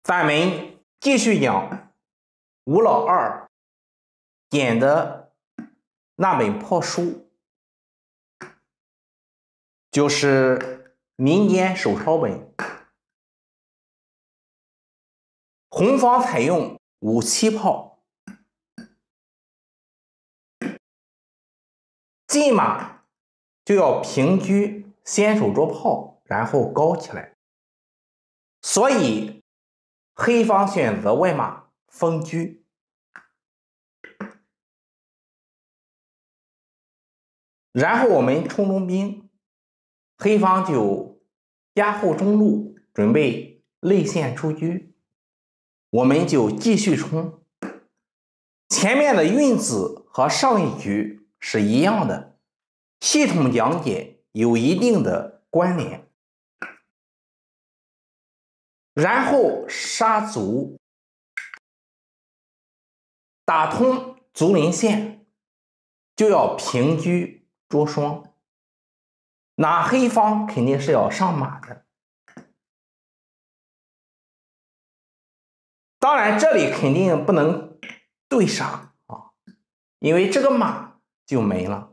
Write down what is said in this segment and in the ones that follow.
咱们继续讲吴老二点的那本破书，就是民间手抄本。红方采用5-7炮，进马就要平车，先手着炮，然后高起来。所以黑方选择外马封车，然后我们冲中兵，黑方就压后中路，准备内线出车，我们就继续冲。前面的运子和上一局是一样的，系统讲解有一定的关联。然后杀卒，打通卒临线，就要平车着双。那黑方肯定是要上马的。当然这里肯定不能对杀啊，因为这个马就没了。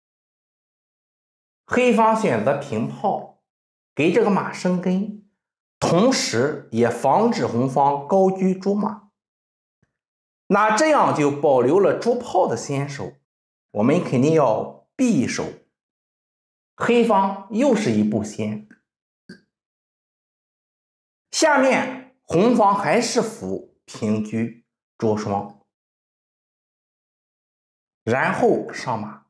黑方选择平炮，给这个马生根，同时也防止红方高车捉马。那这样就保留了捉炮的先手，我们肯定要避手。黑方又是一步先。下面红方还是扶平车着双，然后上马。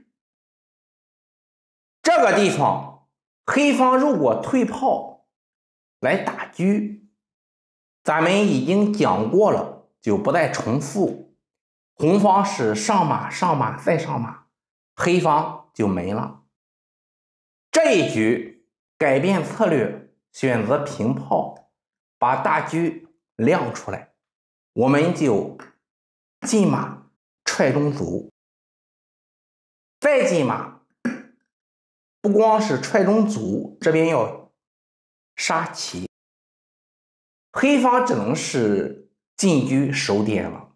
这个地方黑方如果退炮来打车，咱们已经讲过了，就不再重复。红方是上马上马再上马，黑方就没了。这一局改变策略，选择平炮，把大车亮出来，我们就进马踹中卒，再进马，不光是踹中卒，这边要杀棋，黑方只能是进车守点了。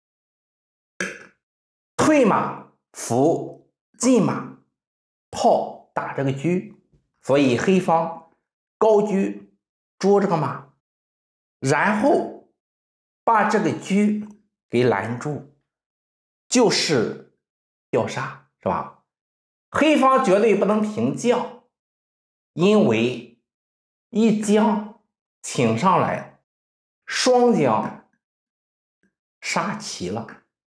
退马扶进马，炮打这个车，所以黑方高车捉这个马，然后把这个车给拦住，就是要杀，是吧？黑方绝对不能平将，因为一将请上来，双将杀齐了。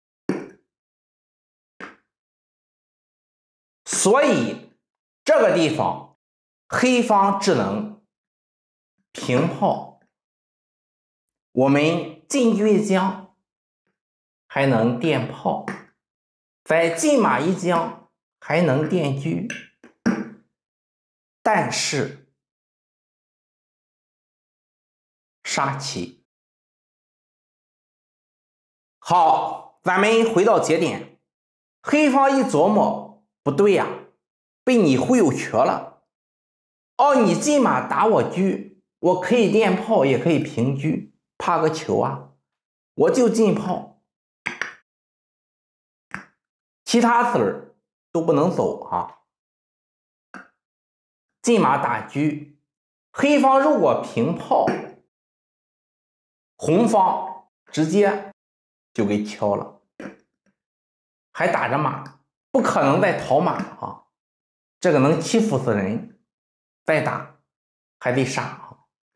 所以这个地方黑方只能平炮，我们进车一将还能垫炮，再进马一将还能垫车，但是杀棋。好，咱们回到节点，黑方一琢磨，不对呀，被你忽悠瘸了。哦，你进马打我车，我可以垫炮，也可以平车，怕个球啊！我就进炮，其他子儿都不能走啊。进马打车，黑方如果平炮，红方直接就给敲了，还打着马，不可能再讨马啊！这个能欺负死人，再打还得杀啊！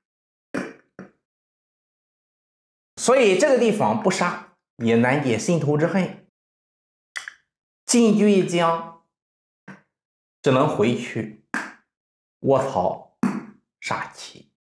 所以这个地方不杀也难解心头之恨。进车一将，只能回去卧槽杀棋。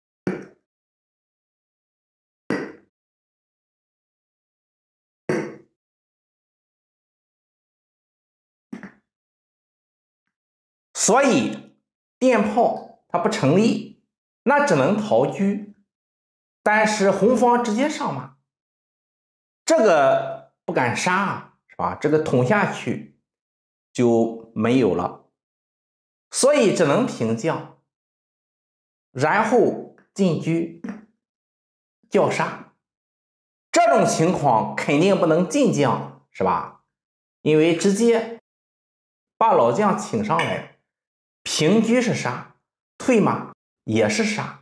所以垫炮它不成立，那只能逃车，但是红方直接上马，这个不敢杀，是吧？这个捅下去就没有了，所以只能平将，然后进车， 叫杀。这种情况肯定不能进将，是吧？因为直接把老将请上来，平车是杀，退马也是杀。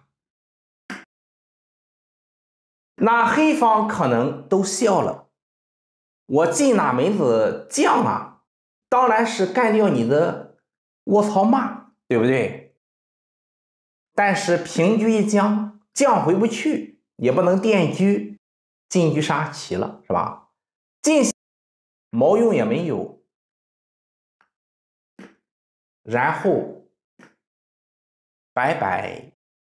那黑方可能都笑了，我进哪门子将啊？当然是干掉你的卧槽马，对不对？但是平车一将，将回不去，也不能垫车，进车杀齐了，是吧？进毛用也没有，然后拜拜。